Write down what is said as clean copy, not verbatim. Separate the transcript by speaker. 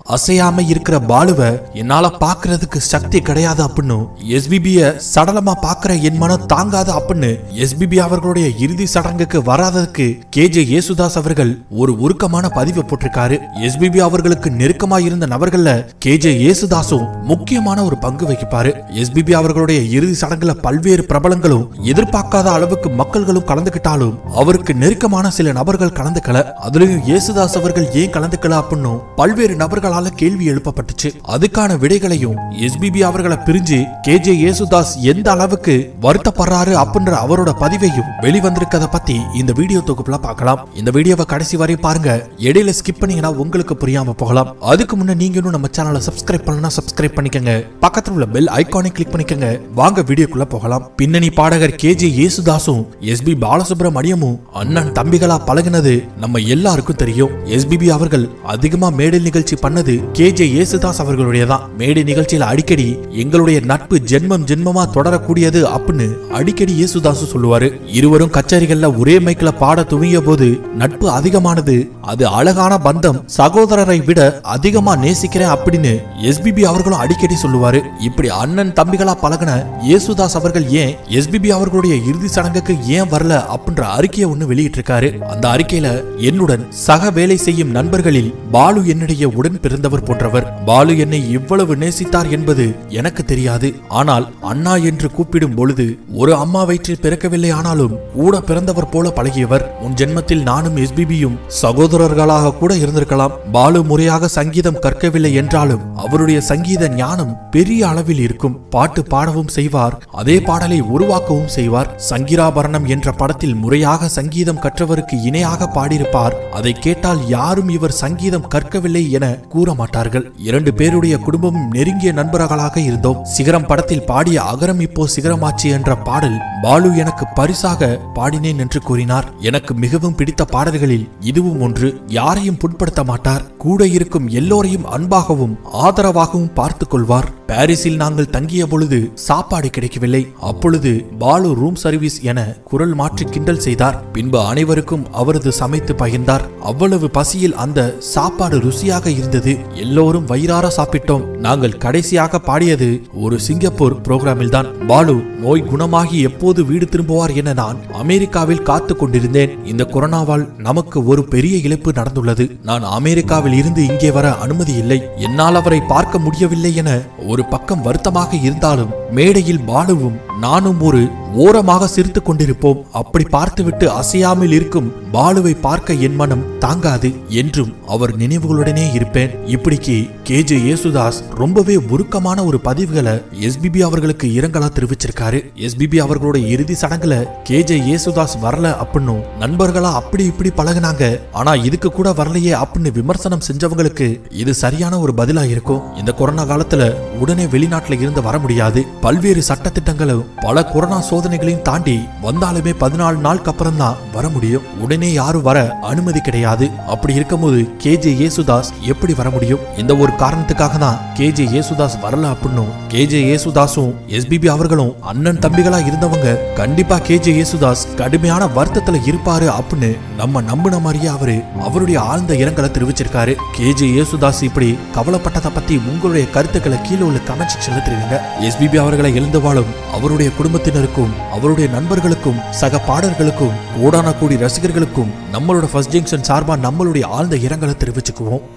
Speaker 1: அசையாம இருக்கிற பாலுவை என்னால பாக்குறதுக்கு சக்தி கிடையாது அப்படின்னு எஸ்பிபிய சடலமா பாக்குற என் மனம் தாங்காது அப்படின்னு எஸ்பிபி அவர்களுடைய இறுதி சடங்குக்கு வராததுக்கு கேஜே யேசுதாஸ் அவர்கள் ஒரு உருக்கமான பதிவை போட்டிருக்காரு. எஸ்பிபி அவர்களுக்கு நெருக்கமா இருந்த நபர்கள்ல கேஜே யேசுதாசும் முக்கியமான ஒரு பங்கு வகிப்பாரு. எஸ்பிபி அவர்களுடைய இறுதி சடங்குல பல்வேறு பிரபலங்களும் எதிர்பார்க்காத அளவுக்கு மக்கள்களும் கலந்துகிட்டாலும் அவருக்கு நெருக்கமான சில நபர்கள் கலந்துக்கல. அதுலயும் யேசுதாஸ் அவர்கள் ஏன் கலந்துக்கல அப்படின்னு பல்வேறு நபர்களால கேள்வி எழுப்பப்பட்டுச்சு. அதுக்கான விடைகளையும் எஸ்பிபி அவர்களை பிரிஞ்சு கேஜே யேசுதாஸ் எந்த அளவுக்கு வருத்தப்படுறாரு அப்படின்ற அவரோட பதிவையும் வெளிவந்திருக்கத பத்தி இந்த வீடியோ தொகுப்புல பார்க்கலாம். இந்த வீடியோவை கடைசி வரை பாருங்க. இடையில ஸ்கிப் பண்ணீங்கன்னா உங்களுக்கு புரியாம போகலாம். அதுக்கு முன்ன நீங்க இன்னும் நம்ம சேனலை சப்ஸ்கிரைப் பண்ணலனா சப்ஸ்கிரைப் பண்ணிக்கங்க. பக்கத்துல உள்ள பெல் ஐகானை கிளிக் பண்ணிக்கங்க. வாங்க வீடியோக்குள்ள போகலாம். பின்னணி பாடகர் கேஜே யேசுதாசும் எஸ்பி பாலசுப்ரமணியமும் அண்ணன் தம்பிகளா பழகினது நம்ம எல்லாருக்கும் தெரியும். எஸ்பிபி அவர்கள் அதிகமா மேடை நிகழ்ச்சி பண்ணது கேஜே யேசுதாஸ் அவர்களுடையதான். மேடை நிகழ்ச்சியில அடிக்கடி எங்களுடைய நட்பு ஜென்மம் ஜென்மமா தொடரக்கூடியது அப்படின்னு அடிக்கடி யேசுதாசு சொல்லுவாரு. இருவரும் கச்சேரிகள்ல ஒரே மைக்ல பாட துவங்கிய போது நட்பு அதிகமானது. அது அழகான பந்தம், சகோதரரை விட அதிகமா நேசிக்கிறேன் அப்படின்னு எஸ்பிபி அவர்களும் அடிக்கடி சொல்லுவாரு. இப்படி அண்ணன் தம்பிகளா பழகின யேசுதாஸ் அவர்கள் ஏன் எஸ்பிபி அவர்களுடைய இறுதி சடங்குக்கு ஏன் வரல அப்படின்ற அறிக்கையை ஒண்ணு வெளியிட்டிருக்காரு. அந்த அறிக்கையில என்னுடன் சக வேலை செய்யும் நண்பர்களில் பாலு என்னுடைய உடன் பிறந்தவர் போன்றவர். பாலு என்னை இவ்வளவு நேசித்தார் என்பது எனக்கு தெரியாது. ஆனால் அண்ணா என்று கூப்பிடும் பொழுது ஒரு அம்மா வயிற்றில் பிறக்கவில்லை, ஆனாலும் கூட பிறந்தவர் போல பழகியவர். முன் ஜென்மத்தில் நானும் எஸ்பிபியும் சகோதரர்களாக கூட இருந்திருக்கலாம். பாலு முறையாக சங்கீதம் கற்கவில்லை என்றாலும் அவருடைய சங்கீத ஞானம் பெரிய அளவில் இருக்கும். பாட்டு பாடவும் செய்வார், அதே பாடலை உருவாக்கவும் செய்வார். சங்கீராபரணம் என்ற படத்தில் முறையாக சங்கீதம் கற்றவருக்கு இணையாக பாடியிருப்பார். அதை கேட்டால் யாரும் இவர் சங்கீதம் கற்கவில்லை என கூற மாட்டார்கள். இரண்டு பேருடைய குடும்பமும் நெருங்கிய நண்பர்களாக இருந்தோம். சிகரம் படத்தில் பாடிய அகரம் இப்போ சிகரமாச்சு என்ற பாடல் பாலு எனக்கு பரிசாக பாடினேன் என்று கூறினார். எனக்கு மிகவும் பிடித்த பாடல்களில் இதுவும் ஒன்று. யாரையும் புண்படுத்த மாட்டார். கூட இருக்கும் எல்லோரையும் அன்பாகவும் ஆதரவாகவும் பார்த்துக் கொள்வார். பாரிஸில் நாங்கள் தங்கிய பொழுது சாப்பாடு கிடைக்கவில்லை. அப்பொழுது பாலு ரூம் சர்வீஸ் என குரல் மாற்றி கிண்டல் செய்தார். பின்பு அனைவருக்கும் அவரது சமைத்து பகிர்ந்தார். அவ்வளவு பசியில் அந்த சாப்பாடு ருசியாக இருந்தது. எல்லோரும் வயிறார சாப்பிட்டோம். நாங்கள் கடைசியாக பாடியது ஒரு சிங்கப்பூர் புரோகிராமில் தான். பாலு நோய் குணமாகி எப்போது வீடு திரும்புவார் என நான் அமெரிக்காவில் காத்து கொண்டிருந்தேன். இந்த கொரோனாவால் நமக்கு ஒரு பெரிய இழப்பு நடந்துள்ளது. நான் அமெரிக்காவில் இருந்து இங்கே வர அனுமதி இல்லை. என்னால் அவரை பார்க்க முடியவில்லை என ஒரு பக்கம் வருத்தமாக இருந்தாலும் மேடையில் பாலுவும் நானும் ஒரு ஓரமாக சிரித்துக் கொண்டிருப்போம். அப்படி பார்த்துவிட்டு அசையாமல் இருக்கும் பாலுவை பார்க்க என் மனம் தாங்காது. என்றும் அவர் நினைவுகளுடனே இருப்பேன். இப்படிக்கு கேஜே யேசுதாஸ் ரொம்பவே உருக்கமான ஒரு பதிவுகளை எஸ்பிபி அவர்களுக்கு இரங்கலா தெரிவிச்சிருக்காரு. எஸ்பிபி அவர்களுடைய இறுதி சடங்குல கேஜே யேசுதாஸ் வரல அப்படின்னு நண்பர்களா அப்படி இப்படி பழகினாங்க, ஆனா இதுக்கு கூட வரலையே அப்படின்னு விமர்சனம் செஞ்சவங்களுக்கு இது சரியான ஒரு பதிலா இருக்கும். இந்த கொரோனா காலத்துல உடனே வெளிநாட்டுல இருந்து வர முடியாது. பல்வேறு சட்ட திட்டங்களும் பல கொரோனா சோதனைகளையும் தாண்டி வந்தாலுமே 14 நாளுக்கு அப்புறம் தான் வர முடியும். உடனே யாரும் வர அனுமதி கிடையாது. அப்படி இருக்கும்போது கேஜே யேசுதாஸ் எப்படி வர முடியும்? இந்த ஒரு காரணத்துக்காக தான் கேஜே யேசுதாஸ் வரல அப்படின்னு கேஜே யேசுதாஸும் எஸ்பிபி அவர்களும் அண்ணன் தம்பிகளா இருந்தவங்க கண்டிப்பா கேஜே யேசுதாஸ் கடுமையான வருத்தத்துல இருப்பாரு அப்படின்னு நம்ம நம்பின மாதிரியே அவருடைய ஆழ்ந்த இரங்கலை தெரிவிச்சிருக்காரு. கேஜே யேசுதாஸ் இப்படி கவலைப்பட்டதை பத்தி உங்களுடைய கருத்துக்களை கீழே உள்ள கமெண்ட் செக்ஷன்ல தெரிவிங்க. எஸ்பிபி அவர்களை எழுந்து வாழும் அவருடைய குடும்பத்தினருக்கும் அவருடைய நண்பர்களுக்கும் சக பாடல்களுக்கும் கோடான கோடி ரசிகர்களுக்கும் நம்மளோட ஃபர்ஸ்ட் ஜங்ஷன் சார்பா நம்மளுடைய ஆழ்ந்த இரங்கலை தெரிவிச்சுக்குவோம்.